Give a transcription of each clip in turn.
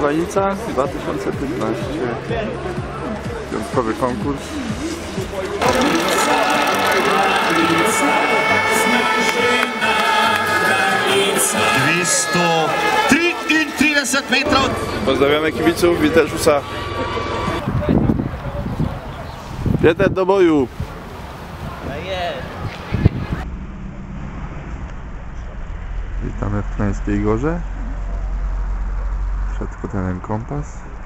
Szczepanica 2015. Wyjątkowy konkurs. Pozdrawiamy kibiców Witeszusa. Jeden do boju. Witamy w Knańskiej Gorze. Przed hotelem Kompas.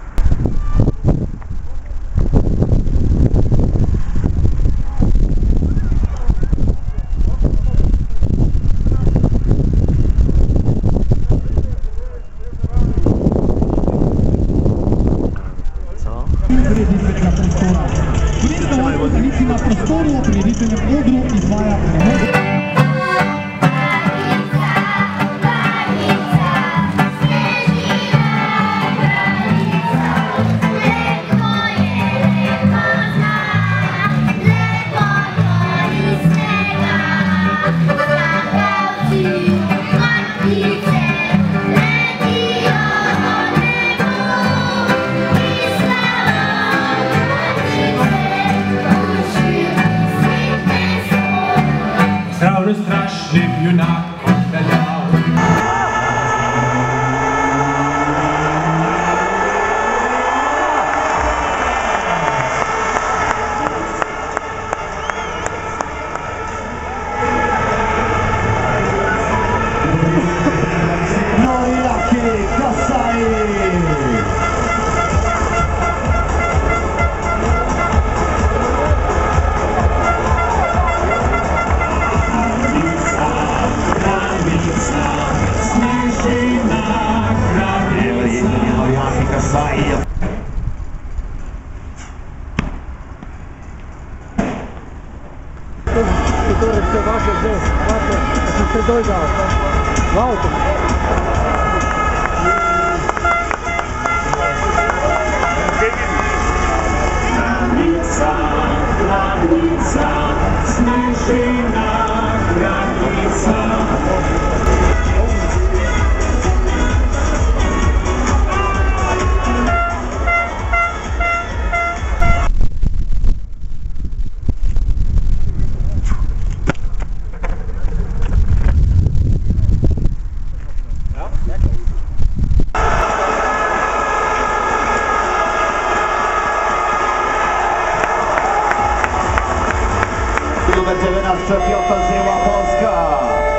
Strasznym junakom dał. No i jakie Kasai! Который все ваше здесь, ваше, это ты дойдал, в ауто. Granica, Śnieżyna, granica. Numer 19 Piotr Zieła, Polska.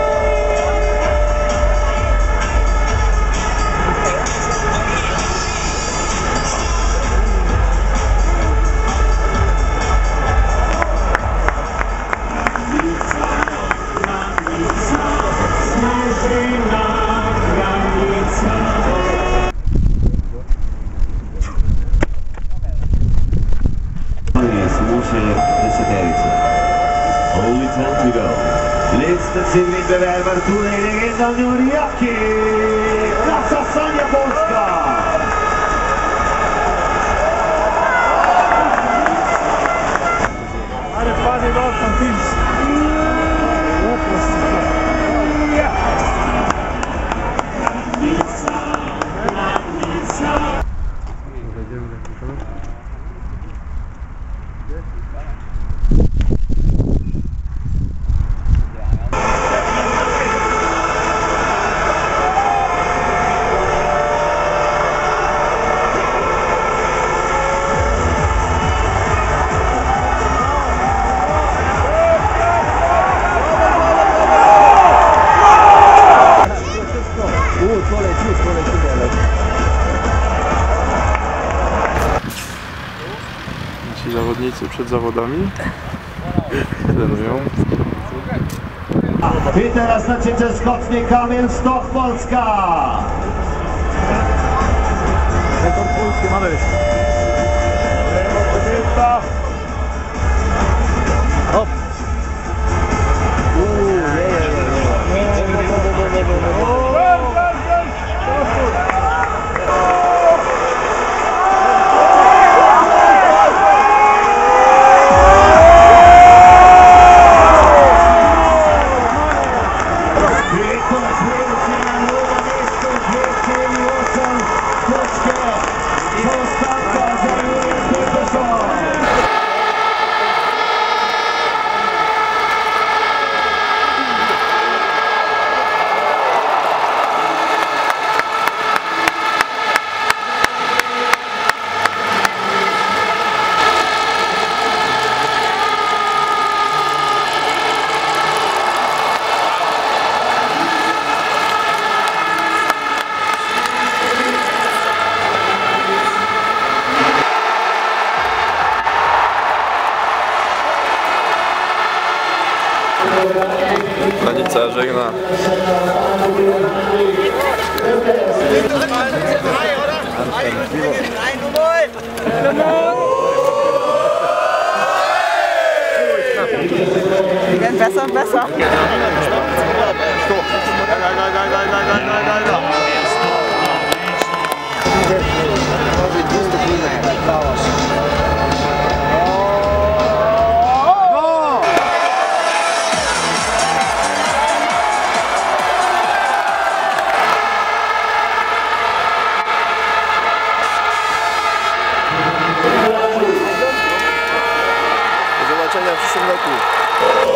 Only time to go. Lista silnik toeledingen dan Juriaki. Klasa Sania Polska. Ale panie tam pić. Nasi zawodnicy przed zawodami trenują. I teraz na cięcie skoczni Kamil Stoch, Polska. Rekord Polski mamy. Hop. Let's go. Granica żegna. Besser, besser. Do zobaczenia w przyszłym roku.